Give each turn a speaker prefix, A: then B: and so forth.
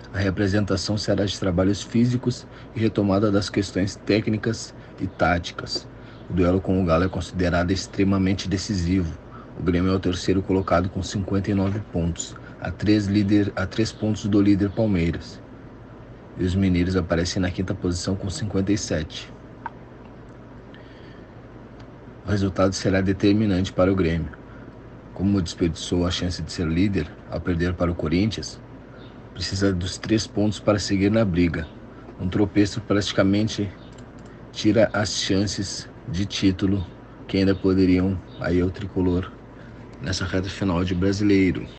A: A representação será de trabalhos físicos e retomada das questões técnicas e táticas. O duelo com o Galo é considerado extremamente decisivo. O Grêmio é o terceiro colocado com 59 pontos, a 3 pontos do líder Palmeiras. E os mineiros aparecem na quinta posição com 57. O resultado será determinante para o Grêmio. Como desperdiçou a chance de ser líder ao perder para o Corinthians, precisa dos 3 pontos para seguir na briga. Um tropeço praticamente tira as chances de título que ainda poderiam aí ao tricolor nessa reta final de Brasileiro.